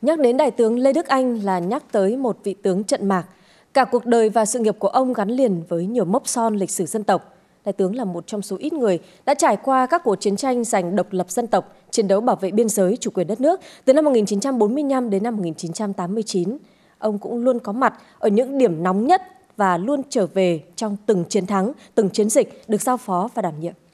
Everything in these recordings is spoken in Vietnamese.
Nhắc đến Đại tướng Lê Đức Anh là nhắc tới một vị tướng trận mạc. Cả cuộc đời và sự nghiệp của ông gắn liền với nhiều mốc son lịch sử dân tộc. Đại tướng là một trong số ít người đã trải qua các cuộc chiến tranh giành độc lập dân tộc, chiến đấu bảo vệ biên giới, chủ quyền đất nước từ năm 1945 đến năm 1989. Ông cũng luôn có mặt ở những điểm nóng nhất và luôn trở về trong từng chiến thắng, từng chiến dịch được giao phó và đảm nhiệm.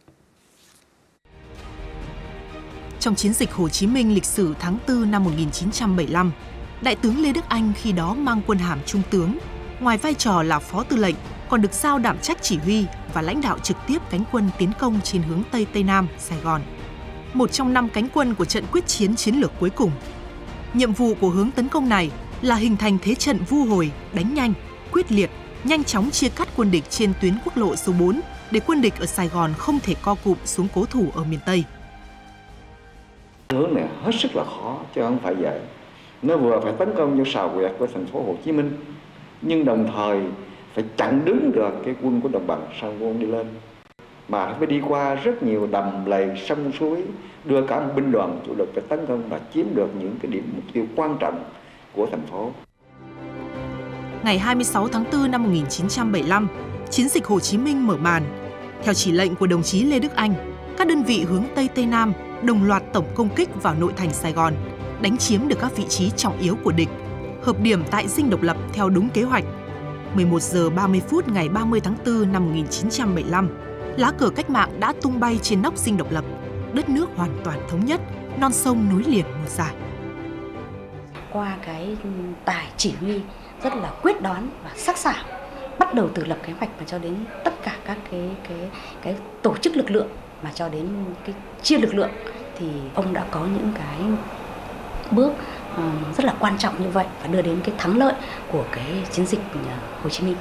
Trong chiến dịch Hồ Chí Minh lịch sử tháng 4 năm 1975, Đại tướng Lê Đức Anh khi đó mang quân hàm trung tướng, ngoài vai trò là phó tư lệnh, còn được giao đảm trách chỉ huy và lãnh đạo trực tiếp cánh quân tiến công trên hướng Tây Tây Nam, Sài Gòn. Một trong 5 cánh quân của trận quyết chiến chiến lược cuối cùng. Nhiệm vụ của hướng tấn công này là hình thành thế trận vu hồi, đánh nhanh, quyết liệt, nhanh chóng chia cắt quân địch trên tuyến quốc lộ số 4 để quân địch ở Sài Gòn không thể co cụm xuống cố thủ ở miền Tây. Hướng này hết sức là khó chứ không phải vậy. Nó vừa phải tấn công vô sào quyệt của thành phố Hồ Chí Minh, nhưng đồng thời phải chặn đứng được cái quân của đồng bằng Sông Cửu Long đi lên, mà phải đi qua rất nhiều đầm lầy sông suối, đưa cả một binh đoàn chủ lực phải tấn công và chiếm được những cái điểm mục tiêu quan trọng của thành phố. Ngày 26 tháng 4 năm 1975, chiến dịch Hồ Chí Minh mở màn. Theo chỉ lệnh của đồng chí Lê Đức Anh, các đơn vị hướng Tây Tây Nam đồng loạt tổng công kích vào nội thành Sài Gòn, đánh chiếm được các vị trí trọng yếu của địch, hợp điểm tại Dinh Độc Lập theo đúng kế hoạch. 11 giờ 30 phút ngày 30 tháng 4 năm 1975, lá cờ cách mạng đã tung bay trên nóc Dinh Độc Lập, đất nước hoàn toàn thống nhất, non sông nối liền một dài. Qua cái tài chỉ huy rất là quyết đoán và sắc sảo, bắt đầu từ lập kế hoạch và cho đến tất cả các cái tổ chức lực lượng mà cho đến cái chia lực lượng, thì ông đã có những cái bước rất là quan trọng như vậy và đưa đến cái thắng lợi của cái chiến dịch Hồ Chí Minh.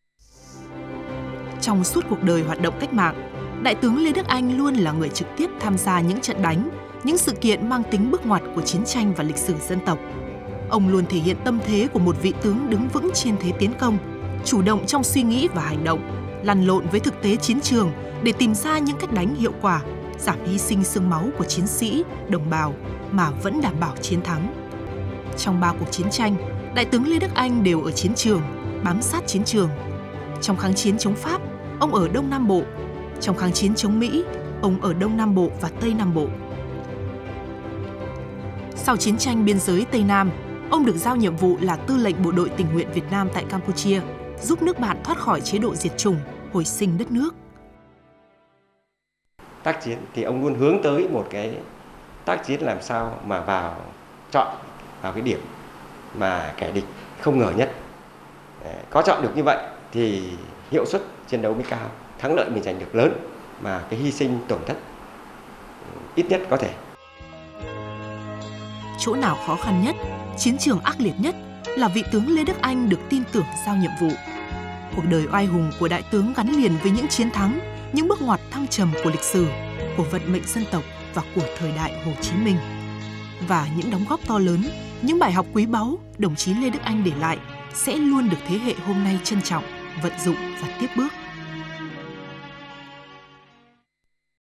Trong suốt cuộc đời hoạt động cách mạng, Đại tướng Lê Đức Anh luôn là người trực tiếp tham gia những trận đánh, những sự kiện mang tính bước ngoặt của chiến tranh và lịch sử dân tộc. Ông luôn thể hiện tâm thế của một vị tướng đứng vững trên thế tiến công, chủ động trong suy nghĩ và hành động, lăn lộn với thực tế chiến trường để tìm ra những cách đánh hiệu quả, giảm hy sinh xương máu của chiến sĩ, đồng bào mà vẫn đảm bảo chiến thắng. Trong 3 cuộc chiến tranh, Đại tướng Lê Đức Anh đều ở chiến trường, bám sát chiến trường. Trong kháng chiến chống Pháp, ông ở Đông Nam Bộ. Trong kháng chiến chống Mỹ, ông ở Đông Nam Bộ và Tây Nam Bộ. Sau chiến tranh biên giới Tây Nam, ông được giao nhiệm vụ là tư lệnh bộ đội tình nguyện Việt Nam tại Campuchia, giúp nước bạn thoát khỏi chế độ diệt chủng, hồi sinh đất nước. Tác chiến thì ông luôn hướng tới một cái tác chiến làm sao mà chọn vào cái điểm mà kẻ địch không ngờ nhất. Có chọn được như vậy thì hiệu suất chiến đấu mới cao, thắng lợi mình giành được lớn mà cái hy sinh tổn thất ít nhất có thể. Chỗ nào khó khăn nhất, chiến trường ác liệt nhất là vị tướng Lê Đức Anh được tin tưởng giao nhiệm vụ. Cuộc đời oai hùng của đại tướng gắn liền với những chiến thắng, những bước ngoặt thăng trầm của lịch sử, của vận mệnh dân tộc và của thời đại Hồ Chí Minh. Và những đóng góp to lớn, những bài học quý báu đồng chí Lê Đức Anh để lại sẽ luôn được thế hệ hôm nay trân trọng, vận dụng và tiếp bước.